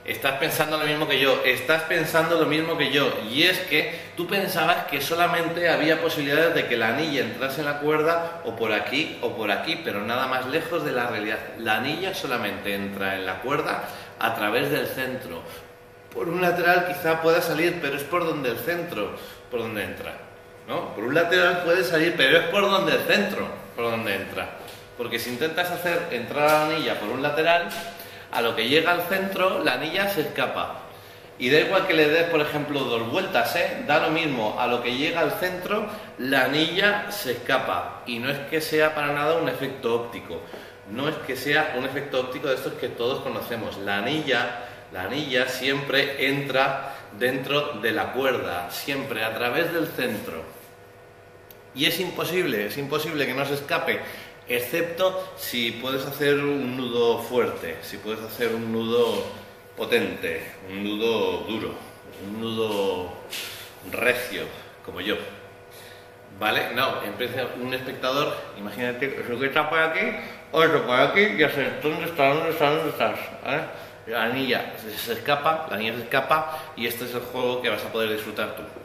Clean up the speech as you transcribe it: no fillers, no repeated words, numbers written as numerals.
Estás pensando lo mismo que yo, estás pensando lo mismo que yo, y es que tú pensabas que solamente había posibilidades de que la anilla entrase en la cuerda o por aquí, pero nada más lejos de la realidad. La anilla solamente entra en la cuerda a través del centro. Por un lateral quizá pueda salir, pero es por donde el centro, por donde entra, ¿no? Por un lateral puede salir, pero es por donde el centro, por donde entra. Porque si intentas hacer entrar a la anilla por un lateral, a lo que llega al centro, la anilla se escapa. Y da igual que le des, por ejemplo, 2 vueltas, da lo mismo. A lo que llega al centro, la anilla se escapa. Y no es que sea para nada un efecto óptico. No es que sea un efecto óptico de estos que todos conocemos. La anilla siempre entra dentro de la cuerda, siempre a través del centro. Y es imposible que no se escape, excepto si puedes hacer un nudo fuerte, si puedes hacer un nudo potente, un nudo duro, un nudo recio, como yo. ¿Vale? No, empieza un espectador, imagínate, eso que está por aquí, otro por aquí, y hacer, ¿dónde estás? ¿Vale? La anilla se escapa y este es el juego que vas a poder disfrutar tú.